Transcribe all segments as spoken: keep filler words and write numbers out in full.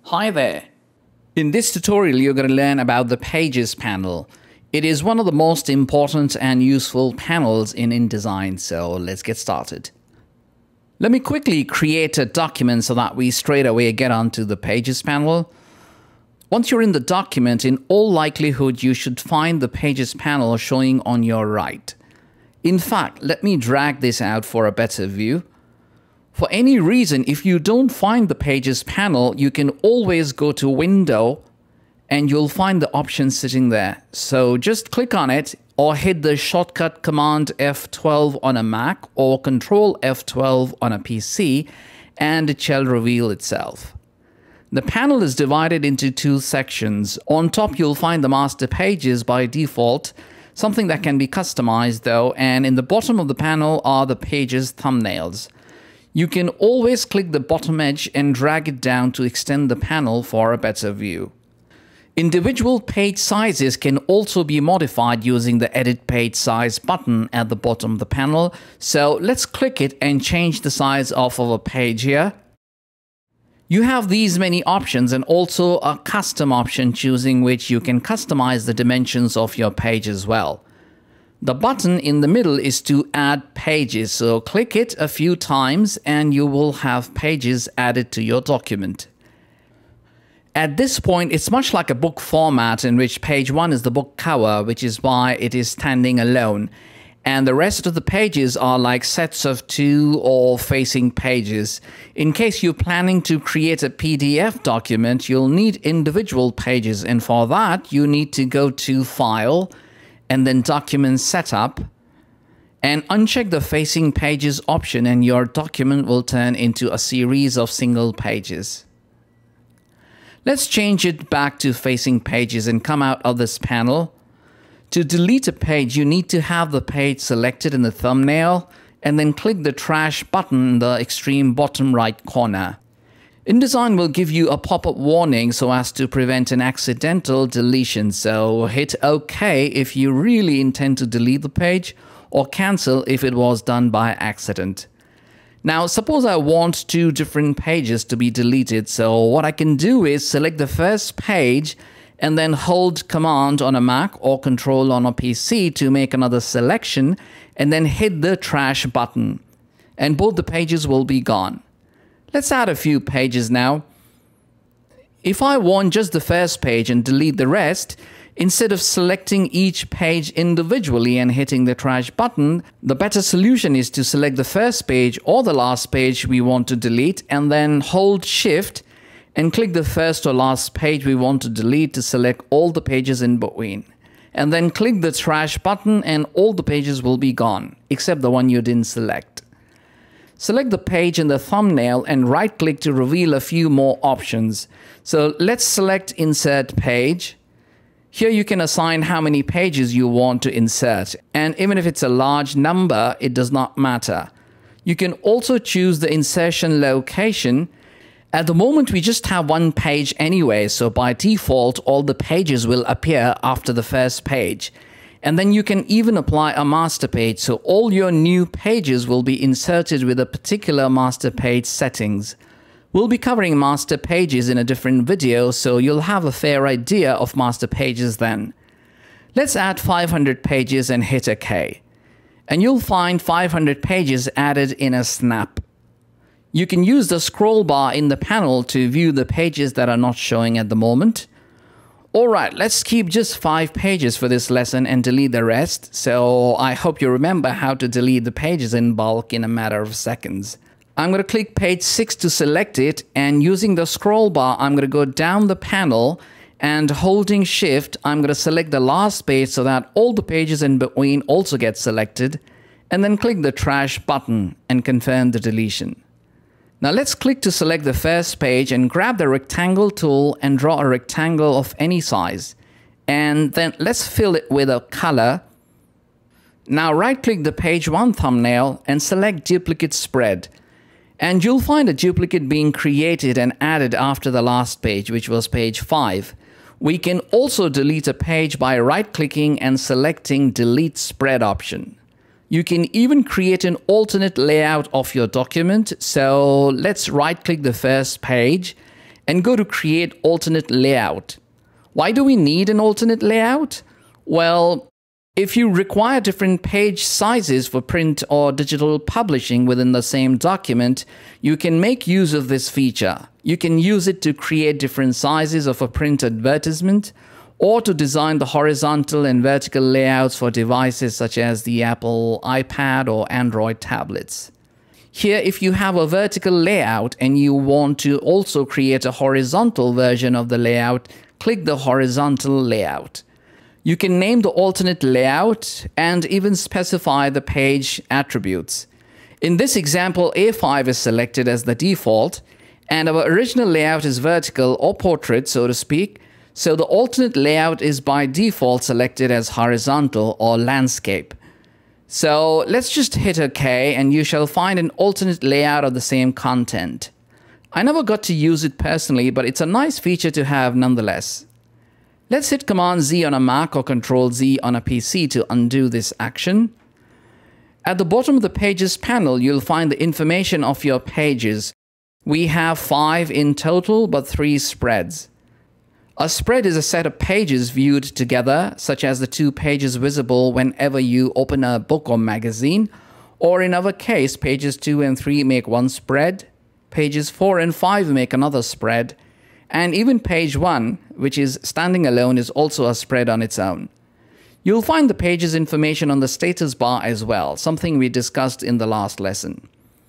Hi there. In this tutorial, you're going to learn about the Pages panel. It is one of the most important and useful panels in InDesign, so let's get started. Let me quickly create a document so that we straight away get onto the Pages panel. Once you're in the document, in all likelihood, you should find the Pages panel showing on your right. In fact, let me drag this out for a better view. For any reason, if you don't find the Pages panel, you can always go to Window and you'll find the option sitting there. So just click on it or hit the shortcut Command F twelve on a Mac or Control F twelve on a P C and it shall reveal itself. The panel is divided into two sections. On top, you'll find the master pages by default, something that can be customized though, and in the bottom of the panel are the pages thumbnails. You can always click the bottom edge and drag it down to extend the panel for a better view. Individual page sizes can also be modified using the Edit Page Size button at the bottom of the panel. So let's click it and change the size of our page here. You have these many options and also a custom option choosing which you can customize the dimensions of your page as well. The button in the middle is to add pages, so click it a few times and you will have pages added to your document. At this point, it's much like a book format in which page one is the book cover, which is why it is standing alone. And the rest of the pages are like sets of two or facing pages. In case you're planning to create a P D F document, you'll need individual pages. And for that, you need to go to File and then Document Setup and uncheck the Facing Pages option and your document will turn into a series of single pages. Let's change it back to Facing Pages and come out of this panel. To delete a page, you need to have the page selected in the thumbnail and then click the trash button in the extreme bottom right corner. InDesign will give you a pop-up warning so as to prevent an accidental deletion. So hit OK if you really intend to delete the page or cancel if it was done by accident. Now, suppose I want two different pages to be deleted. So what I can do is select the first page and then hold Command on a Mac or Control on a P C to make another selection and then hit the trash button and both the pages will be gone. Let's add a few pages now. If I want just the first page and delete the rest, instead of selecting each page individually and hitting the trash button, the better solution is to select the first page or the last page we want to delete and then hold Shift and click the first or last page we want to delete to select all the pages in between. And then click the trash button and all the pages will be gone, except the one you didn't select. Select the page in the thumbnail and right-click to reveal a few more options. So let's select Insert Page. Here you can assign how many pages you want to insert. And even if it's a large number, it does not matter. You can also choose the insertion location. At the moment, we just have one page anyway, so by default, all the pages will appear after the first page. And then you can even apply a master page, so all your new pages will be inserted with a particular master page settings. We'll be covering master pages in a different video, so you'll have a fair idea of master pages then. Let's add five hundred pages and hit OK. And you'll find five hundred pages added in a snap. You can use the scroll bar in the panel to view the pages that are not showing at the moment. Alright, let's keep just five pages for this lesson and delete the rest. So I hope you remember how to delete the pages in bulk in a matter of seconds. I'm going to click page six to select it, and using the scroll bar, I'm going to go down the panel and holding Shift, I'm going to select the last page so that all the pages in between also get selected, and then click the trash button and confirm the deletion. Now let's click to select the first page and grab the rectangle tool and draw a rectangle of any size. And then let's fill it with a color. Now right-click the page one thumbnail and select Duplicate Spread. And you'll find a duplicate being created and added after the last page, which was page five. We can also delete a page by right-clicking and selecting Delete Spread option. You can even create an alternate layout of your document. So let's right-click the first page and go to Create Alternate Layout. Why do we need an alternate layout? Well, if you require different page sizes for print or digital publishing within the same document, you can make use of this feature. You can use it to create different sizes of a print advertisement, or to design the horizontal and vertical layouts for devices such as the Apple iPad or Android tablets. Here, if you have a vertical layout and you want to also create a horizontal version of the layout, click the horizontal layout. You can name the alternate layout and even specify the page attributes. In this example, A five is selected as the default, and our original layout is vertical or portrait, so to speak. So the alternate layout is by default selected as horizontal or landscape. So let's just hit OK, and you shall find an alternate layout of the same content. I never got to use it personally, but it's a nice feature to have nonetheless. Let's hit Command Z on a Mac or Control Z on a P C to undo this action. At the bottom of the Pages panel, you'll find the information of your pages. We have five in total, but three spreads. A spread is a set of pages viewed together, such as the two pages visible whenever you open a book or magazine, or in our case, pages two and three make one spread, pages four and five make another spread, and even page one, which is standing alone, is also a spread on its own. You'll find the pages information on the status bar as well, something we discussed in the last lesson.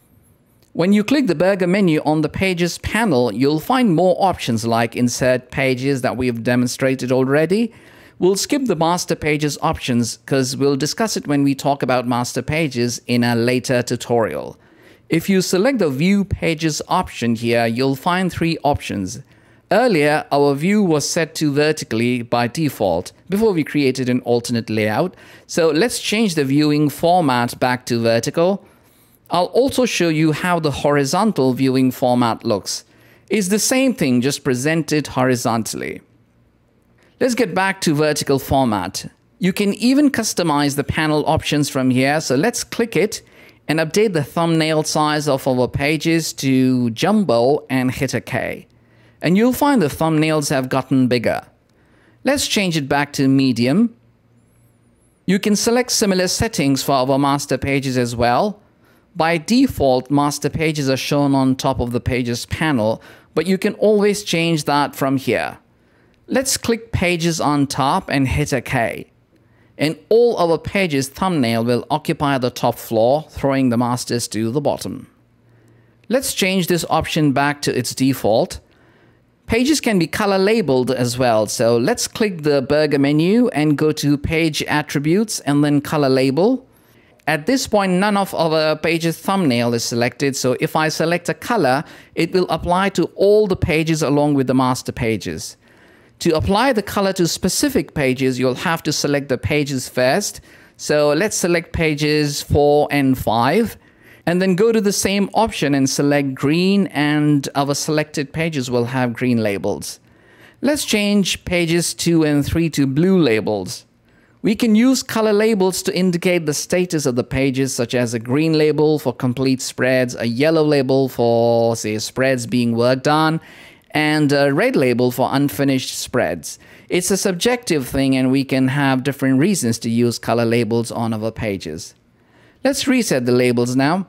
When you click the burger menu on the Pages panel, you'll find more options like Insert Pages that we've demonstrated already. We'll skip the Master Pages options because we'll discuss it when we talk about Master Pages in a later tutorial. If you select the View Pages option here, you'll find three options. Earlier, our view was set to vertically by default before we created an alternate layout. So let's change the viewing format back to vertical. I'll also show you how the horizontal viewing format looks. It's the same thing, just presented horizontally. Let's get back to vertical format. You can even customize the panel options from here, so let's click it and update the thumbnail size of our pages to jumbo and hit OK. And you'll find the thumbnails have gotten bigger. Let's change it back to medium. You can select similar settings for our master pages as well. By default, master pages are shown on top of the Pages panel, but you can always change that from here. Let's click Pages on top and hit OK. And all our pages thumbnail will occupy the top floor, throwing the masters to the bottom. Let's change this option back to its default. Pages can be color labeled as well, so let's click the burger menu and go to Page Attributes and then Color Label. At this point, none of our pages thumbnail is selected, so if I select a color, it will apply to all the pages along with the master pages. To apply the color to specific pages, you'll have to select the pages first. So let's select pages four and five, and then go to the same option and select green, and our selected pages will have green labels. Let's change pages two and three to blue labels. We can use color labels to indicate the status of the pages, such as a green label for complete spreads, a yellow label for, say, spreads being worked on, and a red label for unfinished spreads. It's a subjective thing, and we can have different reasons to use color labels on our pages. Let's reset the labels now.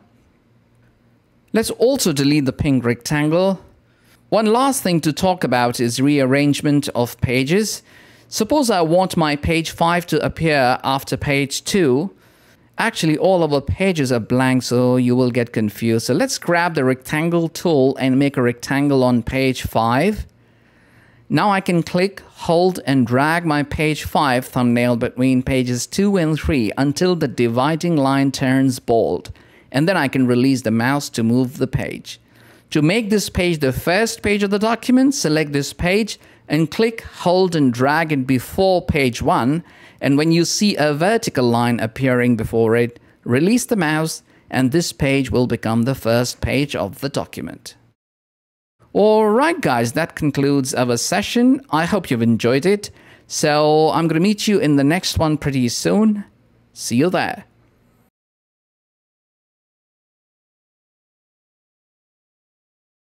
Let's also delete the pink rectangle. One last thing to talk about is rearrangement of pages. Suppose I want my page five to appear after page two. Actually, all of our pages are blank, so you will get confused. So let's grab the rectangle tool and make a rectangle on page five. Now I can click, hold, and drag my page five thumbnail between pages two and three until the dividing line turns bold. And then I can release the mouse to move the page. To make this page the first page of the document, select this page and click, hold, and drag it before page one. And when you see a vertical line appearing before it, release the mouse, and this page will become the first page of the document. Alright guys, that concludes our session. I hope you've enjoyed it. So I'm going to meet you in the next one pretty soon. See you there.